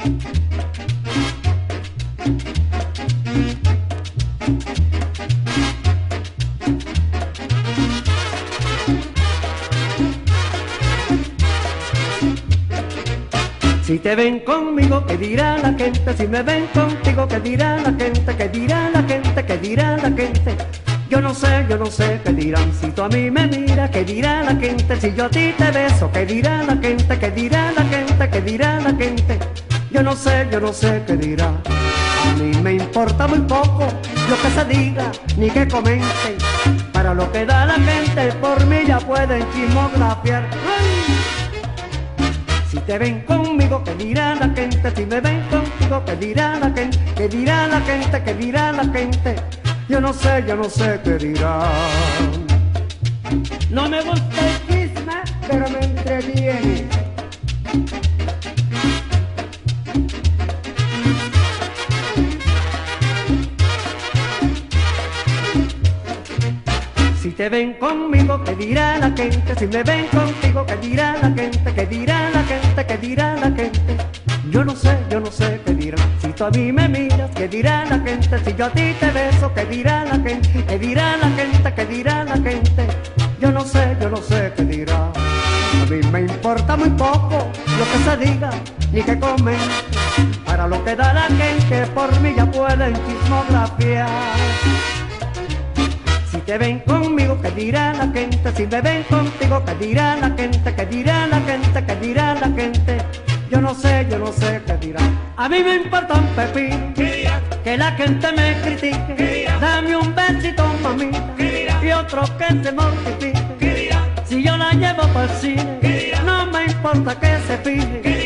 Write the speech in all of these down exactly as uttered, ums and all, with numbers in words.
Si te ven conmigo, ¿qué dirá la gente? Si me ven contigo, ¿qué dirá la gente? ¿Qué dirá la gente? ¿Qué dirá la gente? Yo no sé, yo no sé qué dirán. Si tú a mí me miras, ¿qué dirá la gente? Si yo a ti te beso, ¿qué dirá la gente? ¿Qué dirá la gente? ¿Qué dirá la gente? Yo no sé, yo no sé qué dirá. A mí me importa muy poco lo que se diga, ni que comenten. Para lo que da la gente, por mí ya pueden chismografiar. ¡Ay! Si te ven conmigo, ¿qué dirá la gente? Si me ven contigo, ¿qué dirá la gente? ¿Qué dirá la gente? ¿Qué dirá la gente? Yo no sé, yo no sé qué dirá. No me gusta el chisme, pero me entretiene. Si te ven conmigo, ¿qué dirá la gente? Si me ven contigo, ¿qué dirá la gente? ¿Qué dirá la gente? ¿Qué dirá la gente? Yo no sé, yo no sé qué dirán. Si tú a mí me miras, ¿qué dirá la gente? Si yo a ti te beso, ¿qué dirá la gente? ¿Qué dirá la gente? ¿Qué dirá la gente? Yo no sé, yo no sé qué dirá. A mí me importa muy poco lo que se diga, ni que comente. Para lo que da la gente, por mí ya pueden chismografiar. Si te ven conmigo, ¿qué dirá la gente? Si me ven contigo, ¿qué dirá la gente? ¿Qué dirá la gente? ¿Qué dirá la gente? Yo no sé, yo no sé qué dirá. A mí me importa un pepino que la gente me critique. Dame un besito, mamita, y otro que se mortifique. Si yo la llevo para el cine, no me importa que se fije.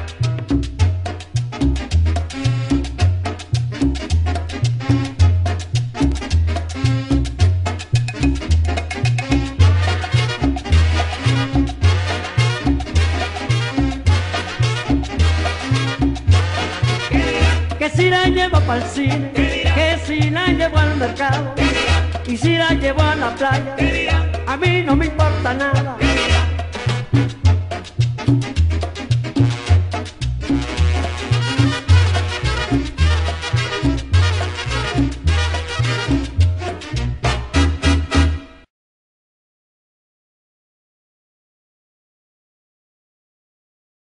Que si la llevo para el cine, que si la llevo al mercado, y si la llevo a la playa, a mí no me importa nada.